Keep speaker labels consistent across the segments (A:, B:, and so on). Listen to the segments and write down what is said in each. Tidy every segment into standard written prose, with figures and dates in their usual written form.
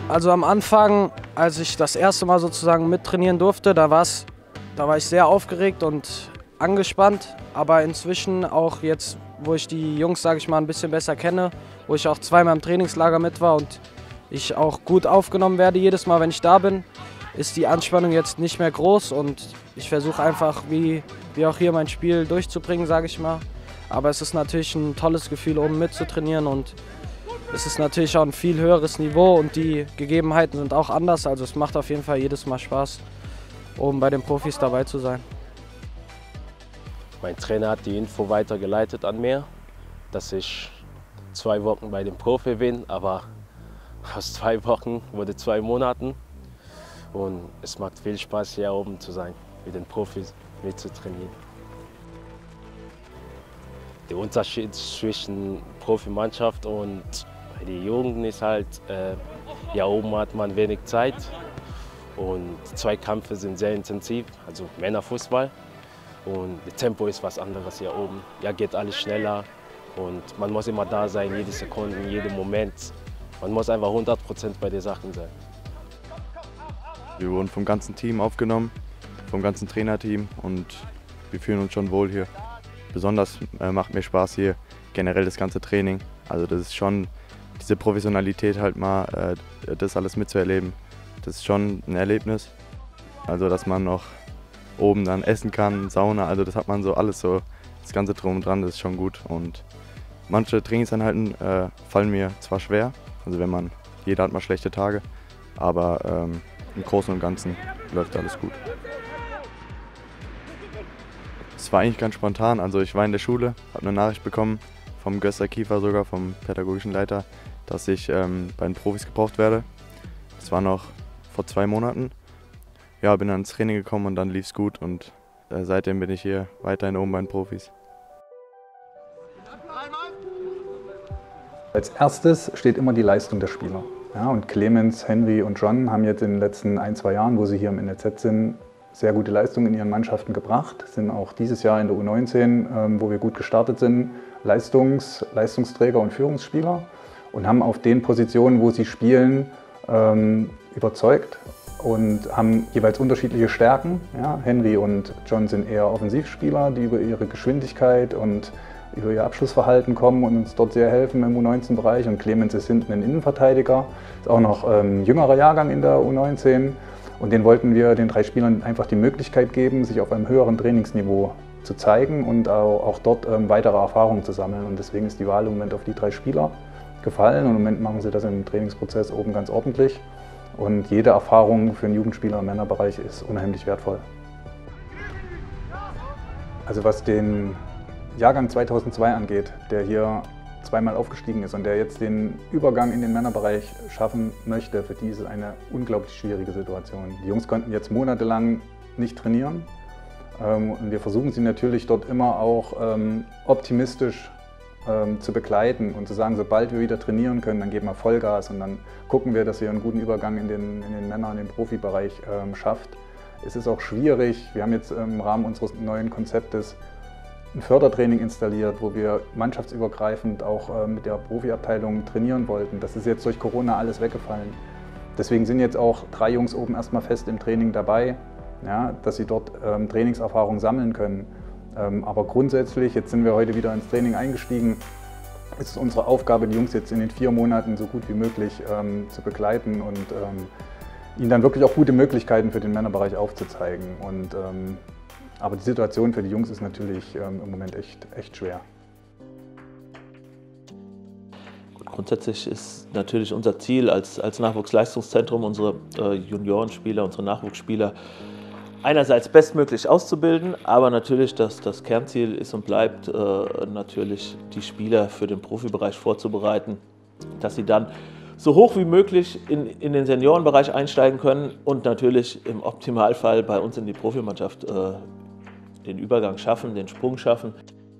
A: Also am Anfang, als ich das erste Mal sozusagen mittrainieren durfte, da war ich sehr aufgeregt und angespannt. Aber inzwischen auch jetzt, wo ich die Jungs, sage ich mal, ein bisschen besser kenne, wo ich auch zweimal im Trainingslager mit war und ich auch gut aufgenommen werde jedes Mal, wenn ich da bin, ist die Anspannung jetzt nicht mehr groß und ich versuche einfach, wie auch hier mein Spiel durchzubringen, sage ich mal. Aber es ist natürlich ein tolles Gefühl, oben mitzutrainieren und es ist natürlich auch ein viel höheres Niveau und die Gegebenheiten sind auch anders. Also es macht auf jeden Fall jedes Mal Spaß, oben bei den Profis dabei zu sein.
B: Mein Trainer hat die Info weitergeleitet an mir, dass ich 2 Wochen bei dem Profi bin, aber aus 2 Wochen wurde 2 Monaten. Und es macht viel Spaß, hier oben zu sein, mit den Profis mitzutrainieren. Der Unterschied zwischen Profimannschaft und die Jugend ist halt, hier oben hat man wenig Zeit und Zweikämpfe sind sehr intensiv, also Männerfußball. Und das Tempo ist was anderes hier oben. Ja, geht alles schneller und man muss immer da sein, jede Sekunde, jeden Moment. Man muss einfach 100% bei den Sachen sein.
C: Wir wurden vom ganzen Team aufgenommen, vom ganzen Trainerteam und wir fühlen uns schon wohl hier. Besonders macht mir Spaß hier generell das ganze Training. Also das ist schon diese Professionalität halt mal, das alles mitzuerleben. Das ist schon ein Erlebnis. Also dass man noch oben dann essen kann, Sauna, also das hat man so alles so, das ganze Drum und Dran, das ist schon gut. Und manche Trainingseinheiten fallen mir zwar schwer, also jeder hat mal schlechte Tage, aber im Großen und Ganzen läuft alles gut. Es war eigentlich ganz spontan, also ich war in der Schule, habe eine Nachricht bekommen vom Göster Kiefer sogar, vom pädagogischen Leiter, dass ich bei den Profis gebraucht werde. Das war noch vor 2 Monaten. Ja, bin dann ins Training gekommen und dann lief es gut und seitdem bin ich hier weiterhin oben bei den Profis.
D: Als erstes steht immer die Leistung der Spieler. Ja, und Clemens, Henry und John haben jetzt in den letzten 1-2 Jahren, wo sie hier im NLZ sind, sehr gute Leistungen in ihren Mannschaften gebracht. Sind auch dieses Jahr in der U19, wo wir gut gestartet sind, Leistungsträger und Führungsspieler und haben auf den Positionen, wo sie spielen, überzeugt und haben jeweils unterschiedliche Stärken. Ja, Henry und John sind eher Offensivspieler, die über ihre Geschwindigkeit und über ihr Abschlussverhalten kommen und uns dort sehr helfen im U19-Bereich. Und Clemens ist hinten ein Innenverteidiger, ist auch noch ein jüngerer Jahrgang in der U19. Und den wollten wir den 3 Spielern einfach die Möglichkeit geben, sich auf einem höheren Trainingsniveau zu zeigen und auch dort weitere Erfahrungen zu sammeln. Und deswegen ist die Wahl im Moment auf die 3 Spieler gefallen. Und im Moment machen sie das im Trainingsprozess oben ganz ordentlich. Und jede Erfahrung für einen Jugendspieler im Männerbereich ist unheimlich wertvoll. Also was den Jahrgang 2002 angeht, der hier zweimal aufgestiegen ist und der jetzt den Übergang in den Männerbereich schaffen möchte, für die ist es eine unglaublich schwierige Situation. Die Jungs konnten jetzt monatelang nicht trainieren und wir versuchen sie natürlich dort immer auch optimistisch zu begleiten und zu sagen, sobald wir wieder trainieren können, dann geben wir Vollgas und dann gucken wir, dass ihr einen guten Übergang in den Männer- und den Profibereich schafft. Es ist auch schwierig, wir haben jetzt im Rahmen unseres neuen Konzeptes ein Fördertraining installiert, wo wir mannschaftsübergreifend auch mit der Profiabteilung trainieren wollten. Das ist jetzt durch Corona alles weggefallen. Deswegen sind jetzt auch 3 Jungs oben erstmal fest im Training dabei, ja, dass sie dort Trainingserfahrung sammeln können. Aber grundsätzlich, jetzt sind wir heute wieder ins Training eingestiegen, ist es unsere Aufgabe, die Jungs jetzt in den 4 Monaten so gut wie möglich zu begleiten und ihnen dann wirklich auch gute Möglichkeiten für den Männerbereich aufzuzeigen. Aber die Situation für die Jungs ist natürlich im Moment echt schwer.
E: Grundsätzlich ist natürlich unser Ziel als Nachwuchsleistungszentrum, unsere Juniorenspieler, unsere Nachwuchsspieler einerseits bestmöglich auszubilden, aber natürlich das Kernziel ist und bleibt natürlich die Spieler für den Profibereich vorzubereiten, dass sie dann so hoch wie möglich in den Seniorenbereich einsteigen können und natürlich im Optimalfall bei uns in die Profimannschaft den Übergang schaffen, den Sprung schaffen.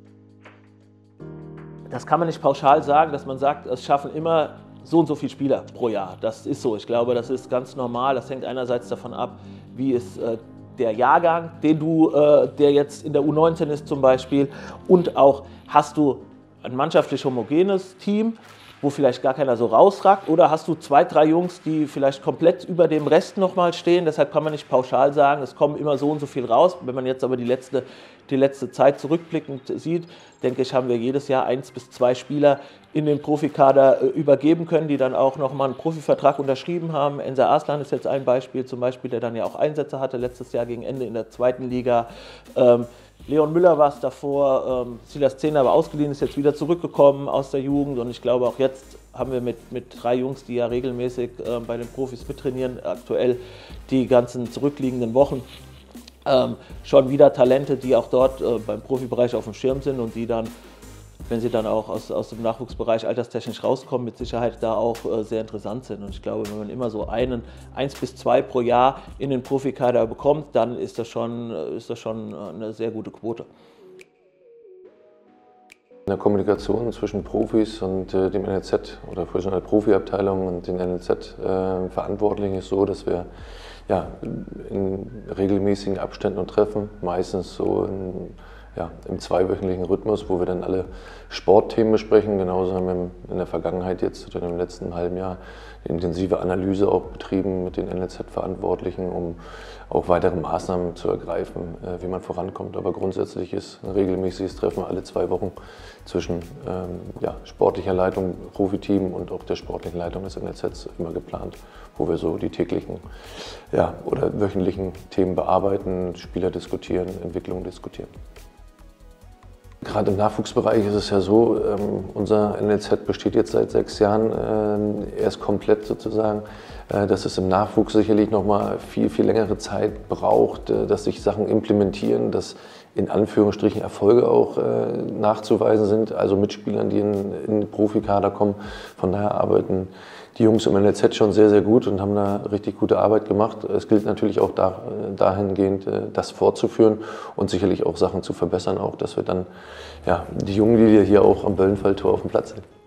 E: Das kann man nicht pauschal sagen, dass man sagt, es schaffen immer so und so viele Spieler pro Jahr. Das ist so. Ich glaube, das ist ganz normal. Das hängt einerseits davon ab, wie ist der Jahrgang, der jetzt in der U19 ist zum Beispiel, und auch hast du ein mannschaftlich homogenes Team wo vielleicht gar keiner so rausragt? Oder hast du 2, 3 Jungs, die vielleicht komplett über dem Rest nochmal stehen? Deshalb kann man nicht pauschal sagen, es kommen immer so und so viel raus. Wenn man jetzt aber die letzte Zeit zurückblickend sieht, denke ich, haben wir jedes Jahr 1 bis 2 Spieler in den Profikader übergeben können, die dann auch nochmal einen Profivertrag unterschrieben haben. Enza Arslan ist jetzt ein Beispiel, zum Beispiel, der dann ja auch Einsätze hatte, letztes Jahr gegen Ende in der 2. Liga. Leon Müller war es davor, Silas Zehner war ausgeliehen, ist jetzt wieder zurückgekommen aus der Jugend und ich glaube auch jetzt haben wir mit 3 Jungs, die ja regelmäßig bei den Profis mittrainieren, aktuell die ganzen zurückliegenden Wochen, schon wieder Talente, die auch dort beim Profibereich auf dem Schirm sind und die dann, wenn sie dann auch aus dem Nachwuchsbereich alterstechnisch rauskommen, mit Sicherheit da auch sehr interessant sind. Und ich glaube, wenn man immer so 1 bis 2 pro Jahr in den Profikader bekommt, dann ist das schon eine sehr gute Quote.
F: In der Kommunikation zwischen Profis und dem NLZ oder professionelle Profiabteilung und den NLZ-Verantwortlichen ist so, dass wir ja, in regelmäßigen Abständen und Treffen, meistens so im 2-wöchentlichen Rhythmus, wo wir dann alle Sportthemen besprechen. Genauso haben wir in der Vergangenheit jetzt oder im letzten halben Jahr eine intensive Analyse auch betrieben mit den NLZ-Verantwortlichen, um auch weitere Maßnahmen zu ergreifen, wie man vorankommt. Aber grundsätzlich ist ein regelmäßiges Treffen alle 2 Wochen zwischen sportlicher Leitung, Profiteam und auch der sportlichen Leitung des NLZ immer geplant, wo wir so die täglichen oder wöchentlichen Themen bearbeiten, Spieler diskutieren, Entwicklungen diskutieren. Gerade im Nachwuchsbereich ist es ja so, unser NLZ besteht jetzt seit 6 Jahren, erst komplett sozusagen, dass es im Nachwuchs sicherlich noch mal viel längere Zeit braucht, dass sich Sachen implementieren, dass in Anführungsstrichen Erfolge auch nachzuweisen sind, also Mitspielern, die in den Profikader kommen. Von daher arbeiten die Jungs im NLZ schon sehr, sehr gut und haben da richtig gute Arbeit gemacht. Es gilt natürlich auch dahingehend, das fortzuführen und sicherlich auch Sachen zu verbessern, auch dass wir dann die Jungen, die hier auch am Böllenfalltor auf dem Platz sind.